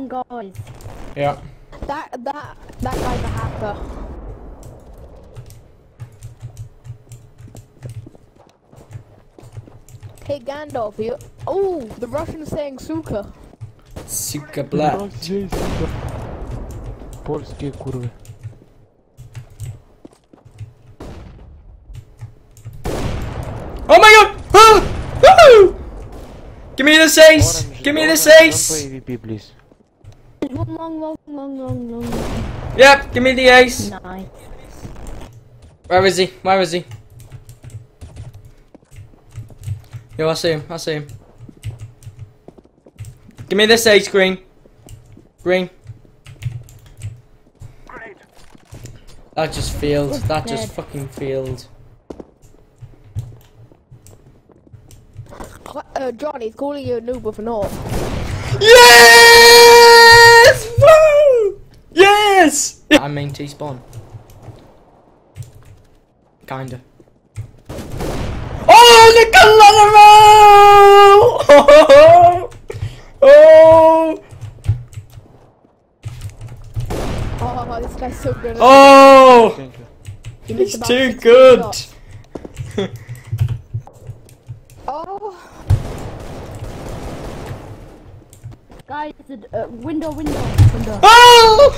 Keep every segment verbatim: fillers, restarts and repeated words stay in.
guys. Yeah. That that that guy's a hacker. Hey Gandalf, you. Oh, the Russian's saying suka. Suka black. Polskie kurwy. Oh my god! Ah! Woohoo! Give me this ace! Give me this ace! Don't play A V P, please. Long, long, long, long, long, long. Yep, give me the ace! Nice. Where is he? Where is he? Yo, I see him, I see him. Give me this ace, green. Green. That just failed. That just fucking failed. Uh, Johnny's calling you a noob with an orb. Yes! Woo! Yes! I main T-spawn. Kinda. Oh, Nicolano! Oh! Oh, this guy's so good. Oh! Thank you. He missed He's about too sixty good! shots. Oh! Guys, uh, window, window, window. Oh!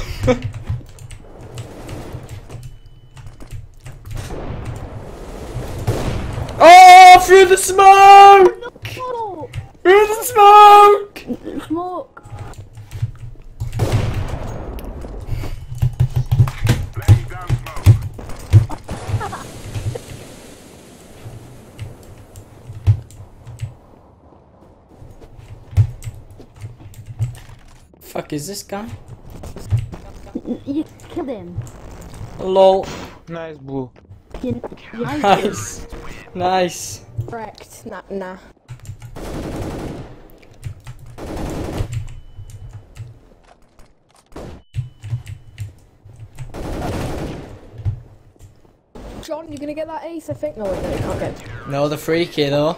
Oh, through the smoke! Oh, Through the smoke! smoke. Fuck is this guy? You killed him. Lol. Nice blue. You, you Nice. Nice. Correct. Nah, nah. John, you gonna get that ace? I think. No, wait, no, you can't get it. No, the freaky though.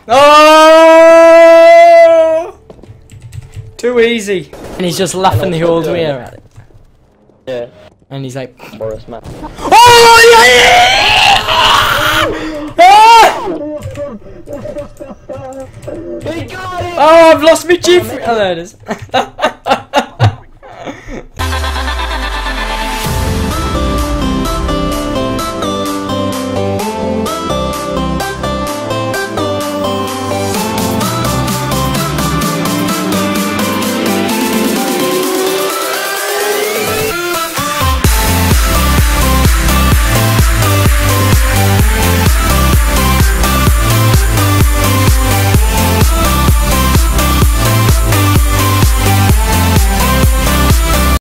Oh! Too easy. And he's just laughing the whole way at it. Yeah, And he's like, Boris, man. oh yeah! Ah! Oh, I've lost my chief. Oh, there it is.